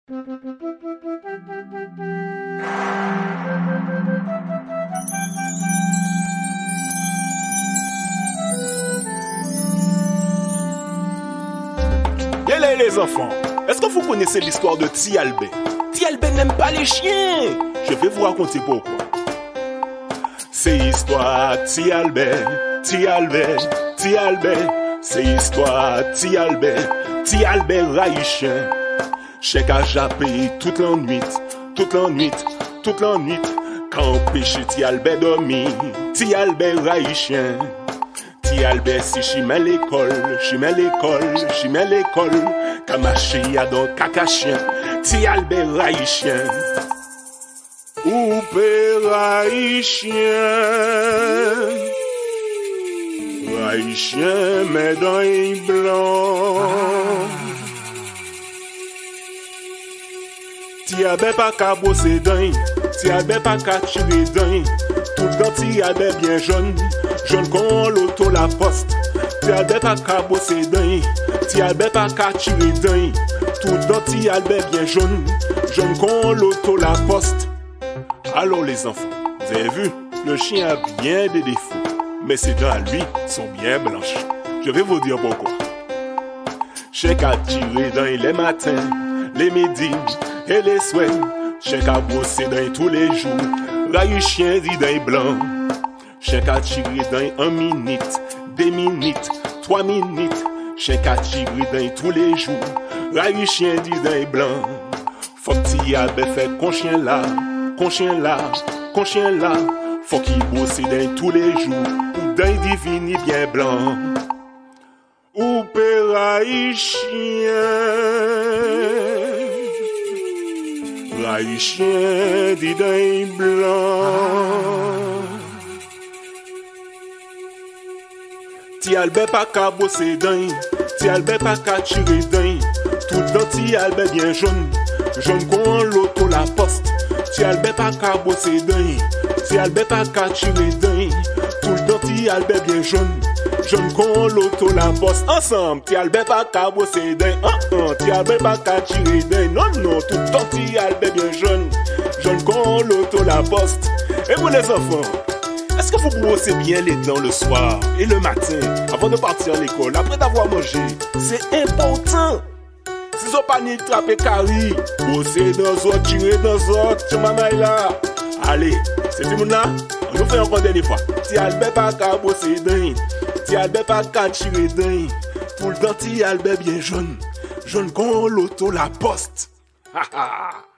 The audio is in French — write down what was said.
Yélé les enfants, est-ce que vous connaissez l'histoire de Ti Albert? Ti Albert n'aime pas les chiens. Je vais vous raconter pourquoi. C'est histoire Ti Albert, Ti Albert, Ti Albert. C'est histoire Ti Albert, Ti Albert raïchien. Chèque à japper toute la nuit, toute la nuit, toute la nuit. Quand péché Ti Albert dormi, Ti Albert raïchien. Ti Albert si chimè l'école, chimè l'école, chimè l'école. Kamaché y'a dans caca-chien, Ti Albert raïchien. Ou père raïchien, raïchien mais dans un blanc. Ti Albert pas qu'à bosser d'un, Ti Albert pas qu'à tirer d'un. Tout le temps Ti Albert bien jaune, jaune comme l'auto la poste. Ti Albert pas qu'à bosser d'un, Ti Albert pas qu'à tirer d'un. Tout le temps Ti Albert bien jaune, jaune comme l'auto la poste. Alors les enfants, vous avez vu, le chien a bien des défauts, mais ses dents à lui sont bien blanches. Je vais vous dire pourquoi. Chèque à tirer dans les matins, les midis et les soirs. Chèque à brosser dans tous les jours, raïchien dit dans les blancs. Chèque à tirer dans 1 minute, 2 minutes, 3 minutes. Chèque à tirer dans tous les jours, raïchien dit dans les blancs. Faut que Ti Albert fait con chien là. Con chien là, faut qu'il bosse dans tous les jours, pour d'un divini bien blanc. Ou père raïchien dit d'un blanc. Ti Albert pas qu'à bosser d'un, Ti Albert pas qu'à tirer d'un. Tout le temps Ti Albert bien jaune, jaune comme l'auto la poste. Ti Albert pas qu'à bosser d'un, Ti Albert pas qu'à tirer d'un. Tout le temps Ti Albert bien jaune, jaune comme l'auto la poste. Ensemble, Ti Albert pas qu'à bosser d'un, Ti Albert pas qu'à tirer d'un. Non, non, tout le temps Ti Albert bien jaune, jaune comme l'auto la poste. Et vous les enfants, est-ce que vous brossez bien les dents le soir et le matin avant de partir à l'école, après d'avoir mangé? C'est important. Si vous n'avez pas trappé carré, bosser dans l'autre, tirer dans l'autre, tu m'as là. Allez, c'est tout le monde là. On nous fait encore une dernière fois. Ti Albert pas qu'à bosser d'un, Ti Albert pas qu'à tirer d'un. Tout le temps Ti Albert bien jaune, jaune comme l'auto la poste. Ha ha.